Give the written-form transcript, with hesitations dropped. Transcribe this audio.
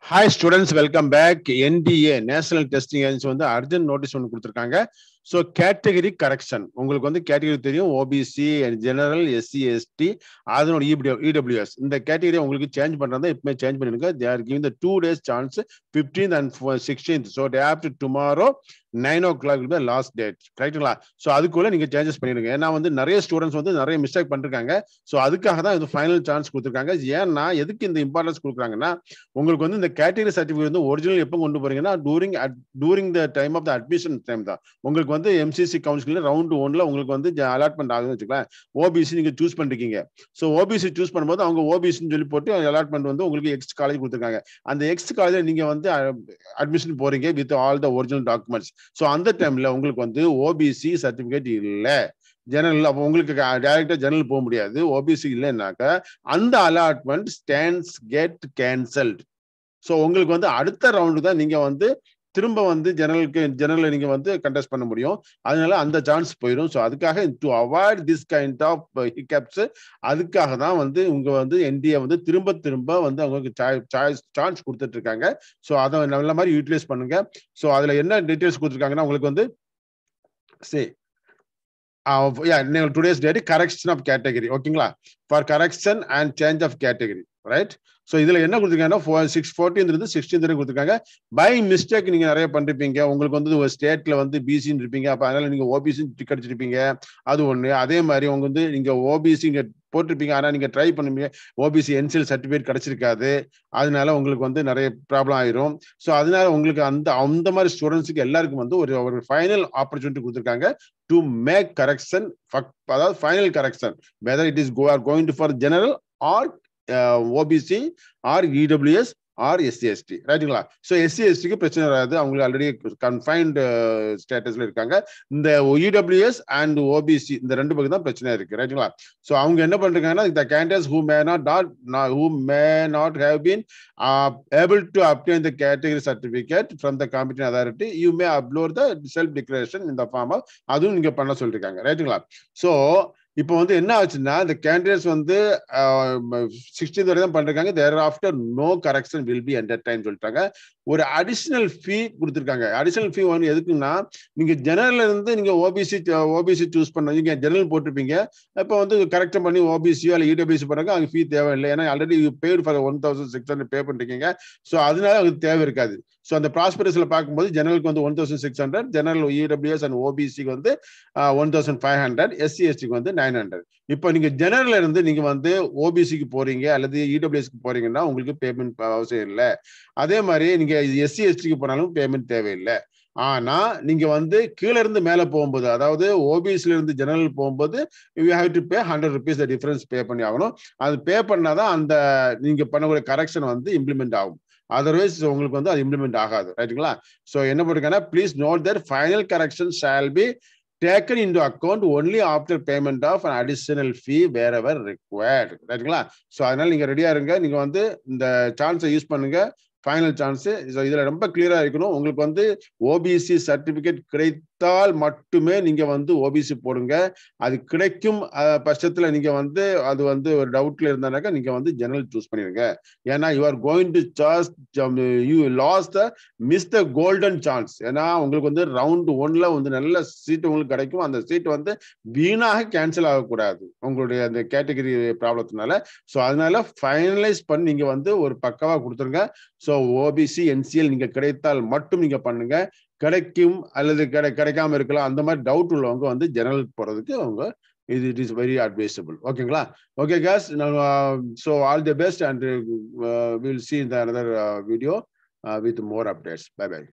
Hi students, welcome back. NTA National Testing Agency வந்து urgent notice ஒன்று கொடுத்திருக்காங்க. So category correction. உங்களுக்கு வந்து category தெரியும், OBC, General, SC, ST, அதனோட EWS. இந்த category உங்களுக்கு change பண்றதா இப்பமே change பண்ணிடுங்க. They are giving the 2 days chance, 15th and 16th. So day after tomorrow 9 o'clock will be the last date. ரைட்டுங்களா? ஸோ அதுக்குள்ள நீங்க சேஞ்சஸ் பண்ணிடுங்க. ஏன்னா வந்து நிறைய ஸ்டூடெண்ட்ஸ் வந்து நிறைய மிஸ்டேக் பண்ணிருக்காங்க. ஸோ அதுக்காக தான் இது ஃபைனல் சான்ஸ் கொடுத்துருக்காங்க. ஏன்னா எதுக்கு இந்த இம்பார்ட்டன்ஸ் கொடுக்குறாங்கன்னா உங்களுக்கு வந்து இந்த கேட்டகரி சர்டிஃபிகேட் வந்து ஒரிஜினல் எப்போ கொண்டு போறீங்கன்னா during the time of the admission time தான். உங்களுக்கு வந்து எம்சிசி கவுன்சிலில் ரவுண்ட் 1ல உங்களுக்கு வந்து அலாட்மெண்ட் ஆகுதுன்னு வச்சுக்கலாம். ஓபிசி நீங்க சூஸ் பண்ணிருக்கீங்க. ஸோ ஓபிசி சூஸ் பண்ணும்போது அவங்க ஓபிசின்னு சொல்லி போட்டு அலாட்மெண்ட் வந்து உங்களுக்கு எக்ஸ் காலேஜ் கொடுத்துருக்காங்க. அந்த எக்ஸ் காலேஜ் நீங்க வந்து அட்மிஷன் போறீங்க with all the original documents. So அந்த டைம்ல உங்களுக்கு வந்து ஓபிசி சர்டிபிகேட் இல்லை, ஜெனரல், அப்போ உங்களுக்கு டைரக்டா ஜெனரல் போக முடியாது. ஓபிசி இல்லைன்னாக்க அந்த allotment stands get cancelled. So உங்களுக்கு வந்து அடுத்த ரவுண்டு தான் நீங்க வந்து திரும்ப வந்து ஜெனரல் நீங்க வந்து கண்டெஸ்ட் பண்ண முடியும். அதனால அந்த சான்ஸ் போயிடும். ஸோ அதுக்காக to avoid this kind of hiccups, அதுக்காக தான் வந்து உங்க வந்து என்டிஏ வந்து திரும்ப வந்து அவங்களுக்கு சான்ஸ் கொடுத்துட்டு இருக்காங்க. ஸோ அதை நல்ல மாதிரி யூட்டிலைஸ் பண்ணுங்க. ஸோ அதுல என்ன டீடைல்ஸ் கொடுத்துருக்காங்கன்னா உங்களுக்கு வந்து today's date correction of category. ஓகேங்களா? For correction and change of category, right? So இதுல என்ன கொடுத்துருக்காங்கன்னா 14th இருந்து 16th வரை கொடுத்துருக்காங்க. பை மிஸ்டேக் நீங்க நிறைய பண்ணிருப்பீங்க. உங்களுக்கு வந்து ஒரு ஸ்டேட்ல வந்து பிசின்னு இருப்பீங்க, அப்ப அதனால நீங்க ஓபிசி டிக் அடிச்சிருப்பீங்க. அது ஒண்ணு. அதே மாதிரி உங்க வந்து நீங்க ஓபிசி போட்டிருப்பீங்க, ஆனா நீங்க ட்ரை பண்ணுவீங்க, ஓபிசி என்சிஎல் சர்டிபிகேட் கிடைச்சிருக்காது. அதனால உங்களுக்கு வந்து நிறைய ப்ராப்ளம் ஆயிரும். ஸோ அதனால உங்களுக்கு அந்த மாதிரி ஸ்டூடெண்ட்ஸுக்கு எல்லாருக்கும் வந்து ஒரு ஃபைனல் ஆப்பர்ச்சுனிட்டி கொடுத்துருக்காங்க டு மேக் கரெக்ஷன், அதாவது final correction, whether it is going to for general or OBC or EWS or SC/ST, ரைட்டுங்களா? ஸோ SC/STக்கு பிரச்சனை வராது, அவங்களுக்கு ஆல்ரெடி கன்ஃபைன்டு ஸ்டேட்டஸ்ல இருக்காங்க. இந்த EWS அண்ட் OBC இந்த ரெண்டு பக்கம் தான் பிரச்சனை இருக்கு, ரைட்டுங்களா? ஸோ அவங்க என்ன பண்றாங்கன்னா the candidates who may not have been able to obtain the category certificate from the competent authority, you may upload the self declaration in the form of, அதுவும் நீங்க பண்ண சொல்லிருக்காங்க, ரைட்டுங்களா? ஸோ இப்போ வந்து என்ன ஆச்சுன்னா இந்த கேண்டிடேட்ஸ் வந்து 16th வரை தான் பண்றாங்க. There after no correction will be entertain சொல்லிட்டாங்க. ஒரு அடிஷனல் ஃபீ கொடுத்துருக்காங்க. அடிஷனல் ஃபீ வந்து எதுக்குன்னா நீங்க ஜெனரல்ல இருந்து நீங்க ஓபிசி சூஸ் பண்ண, நீங்க ஜெனரல் போட்டிருப்பீங்க, இப்போ வந்து கரெக்ட் பண்ணி ஓபிசியோ அல்ல இடபிள்யூசி போறாங்க, அங்கே ஃபீ தேவையில்லை. ஏன்னா ஆல்ரெடி பெய்டு ஃபார் 1600 பே பண்ணிருக்கீங்க. ஸோ அதனால அதுக்கு தேவை இருக்காது. ஸோ அந்த ப்ராஸ்பெரஸ்ல பார்க்கும்போது ஜெனரலுக்கு வந்து 1600, ஜெனரல் இடபிள்யூஎஸ் அண்ட் ஓபிசிக்கு வந்து 1500, SC/STக்கு வந்து 900. இப்போ நீங்க ஜெனரல்ல இருந்து நீங்க வந்து ஓபிசிக்கு போறீங்க அல்லது இடபிள்யூஎஸ்க்கு போறீங்கன்னா உங்களுக்கு பேமெண்ட் அவசியம் இல்லை. அதே மாதிரி நீங்க SC/STக்கு போனாலும் பேமெண்ட் தேவையில்லை. ஆனா நீங்க வந்து கீழே இருந்து மேல போகும்போது, அதாவது ஓபிசில இருந்து ஜெனரல் போகும்போது you have to pay 100 rupees difference pay பண்ணி ஆகணும். அது பே பண்ணாதான் அந்த நீங்க பண்ணக்கூடிய கரெக்ஷன் வந்து இம்ப்ளிமெண்ட் ஆகும். அதர்வைஸ் உங்களுக்கு வந்து அது இம்ப்ளிமெண்ட் ஆகாது, ரைட்டுங்களா? ஸோ என்ன பண்ணிருக்காங்கன்னா please note that final correction shall be taken into account only after payment of an additional fee wherever required, ரைட்டுங்களா? ஸோ அதனால நீங்க ரெடியா இருங்க. நீங்க வந்து இந்த சான்ஸை யூஸ் பண்ணுங்க, ஃபைனல் சான்ஸ். இதுல ரொம்ப கிளியரா இருக்கணும். உங்களுக்கு வந்து ஓபிசி சர்டிபிகேட் கிடைத்தால் மட்டுமே நீங்க வந்து ஓபிசி போடுங்க. அது கிடைக்கும் பட்சத்துல நீங்க வந்து அது வந்து ஒரு டவுட்ல இருந்தானாக்கா நீங்க வந்து ஜெனரல் சூஸ் பண்ணிருங்க. ஏன்னா you are going to you lost miss the golden chance. ஏன்னா உங்களுக்கு வந்து ரவுண்ட் 1ல வந்து நல்ல சீட் உங்களுக்கு கிடைக்கும். அந்த சீட் வந்து வீணாக கேன்சல் ஆகக்கூடாது உங்களுடைய அந்த கேட்டகரி ப்ராப்ளத்தினால. ஸோ அதனால ஃபைனலைஸ் பண்ணி நீங்க வந்து ஒரு பக்கவா கொடுத்துருங்க. ஸோ ஓபிசி என்சிஎல் நீங்க கிடைத்தால் மட்டும் நீங்க பண்ணுங்க. கிடைக்கும் அல்லது கிடைக்காம இருக்கலாம், அந்த மாதிரி டவுட் உள்ளவங்க வந்து ஜெனரல் போறதுக்கு அவங்க it is very advisable. ஓகேங்களா? Okay guys, so all the best and we'll see in the another video with more updates. Bye bye.